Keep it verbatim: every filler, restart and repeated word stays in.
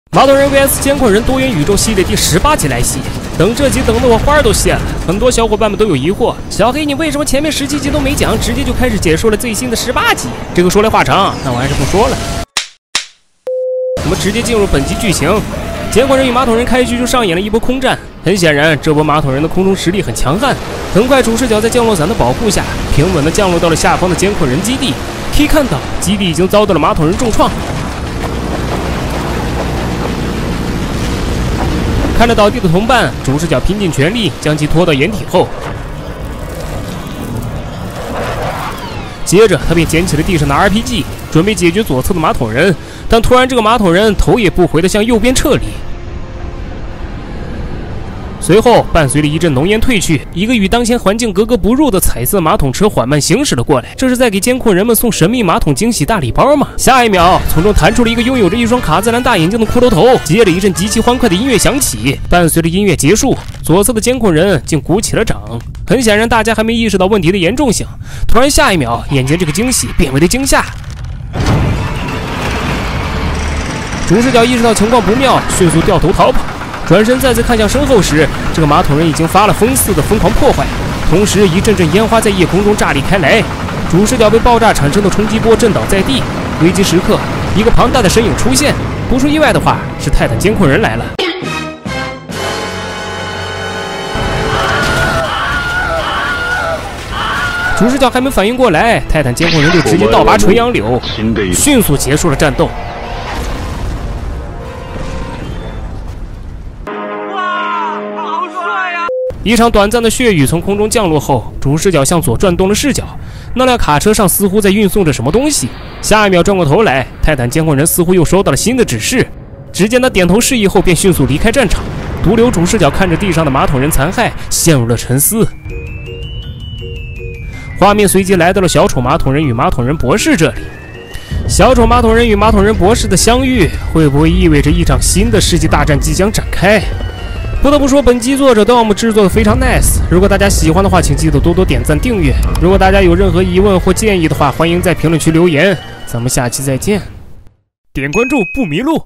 马桶人 V S 监控人多元宇宙系列第十八集来袭，等这集等得我花儿都谢了。很多小伙伴们都有疑惑，小黑你为什么前面十七集都没讲，直接就开始解说了最新的十八集？这个说来话长，那我还是不说了。我们直接进入本集剧情。监控人与马桶人开局就上演了一波空战，很显然，这波马桶人的空中实力很强悍。很快，主视角在降落伞的保护下，平稳地降落到了下方的监控人基地。可以看到，基地已经遭到了马桶人重创。看着倒地的同伴，主视角拼尽全力将其拖到掩体后，接着他便捡起了地上的 R P G， 准备解决左侧的马桶人。但突然，这个马桶人头也不回地向右边撤离。随后，伴随着一阵浓烟褪去，一个与当前环境格格不入的彩色马桶车缓慢行驶了过来。这是在给监控人们送神秘马桶惊喜大礼包吗？下一秒，从中弹出了一个拥有着一双卡姿兰大眼睛的骷髅头。接着一阵极其欢快的音乐响起，伴随着音乐结束，左侧的监控人竟鼓起了掌。很显然，大家还没意识到问题的严重性。突然，下一秒，眼前这个惊喜变为了惊吓。主视角意识到情况不妙，迅速掉头逃跑。转身再次看向身后时，这个马桶人已经发了疯似的疯狂破坏，同时一阵阵烟花在夜空中炸裂开来。主视角被爆炸产生的冲击波震倒在地。危机时刻，一个庞大的身影出现，不出意外的话，是泰坦监控人来了。主视角还没反应过来，泰坦监控人就直接倒拔垂杨柳，迅速结束了战斗。一场短暂的血雨从空中降落后，主视角向左转动了视角，那辆卡车上似乎在运送着什么东西。下一秒转过头来，泰坦监控人似乎又收到了新的指示。只见他点头示意后，便迅速离开战场，独留主视角看着地上的马桶人残骸，陷入了沉思。画面随即来到了小丑马桶人与马桶人博士这里。小丑马桶人与马桶人博士的相遇，会不会意味着一场新的世纪大战即将展开？不得不说，本集作者的 D O M 制作的非常 nice。如果大家喜欢的话，请记得多多点赞订阅。如果大家有任何疑问或建议的话，欢迎在评论区留言。咱们下期再见，点关注不迷路。